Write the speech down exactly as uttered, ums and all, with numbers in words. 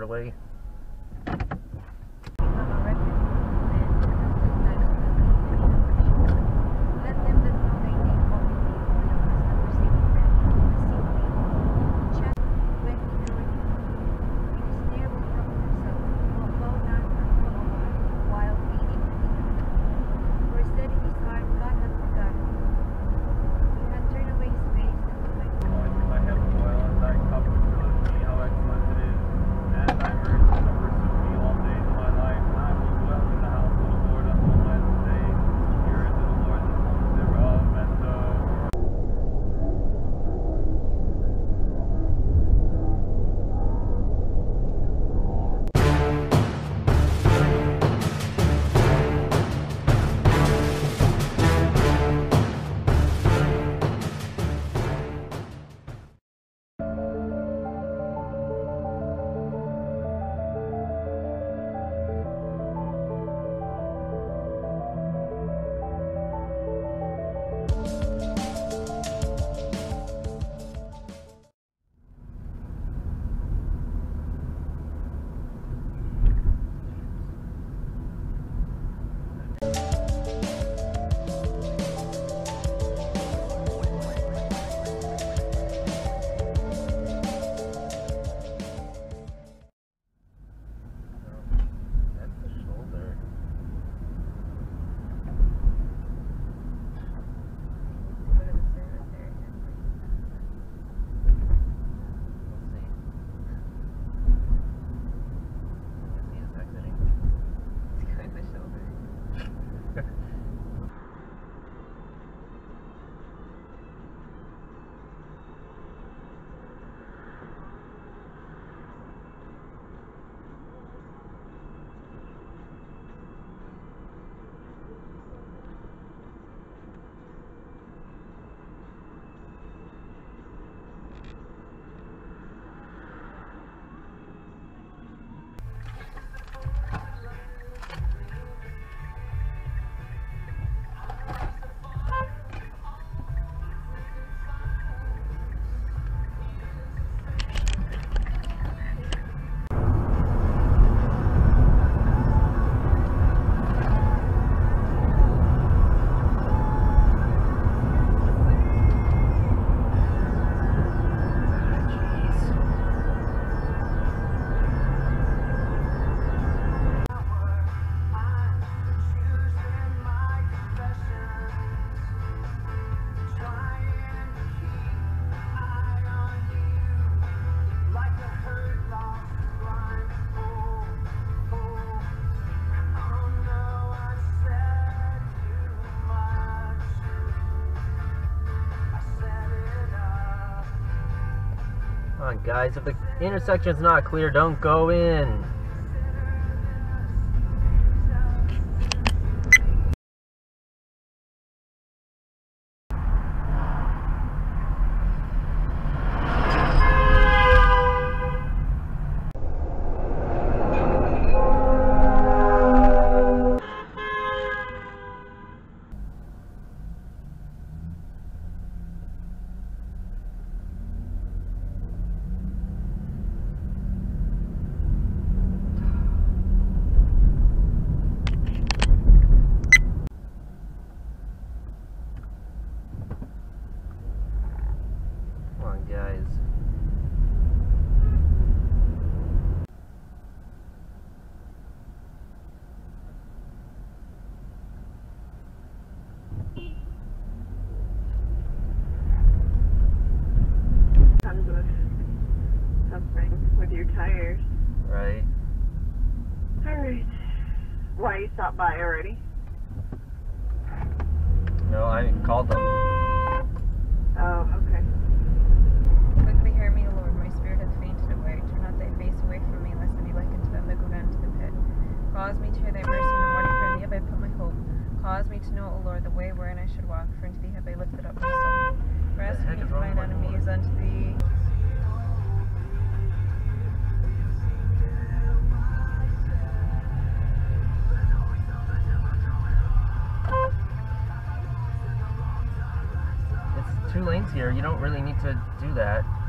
early. Come on, guys, if the intersection's not clear, don't go in. Guys, comes with something with your tires. right? Alright. Why, you stopped by already? No, I called them. Oh, okay. Quickly hear me, O Lord, my spirit hath fainted away. Turn not thy face away from me, lest I be likened to them that go down to the pit. Cause me to hear thy mercy in the morning, for in thee have I put my hope. Cause me to know, O Lord, the way wherein I should walk, for unto thee have I lifted up my soul. Rescue me from mine enemies, unto thee. It's two lanes here. You don't really need to do that.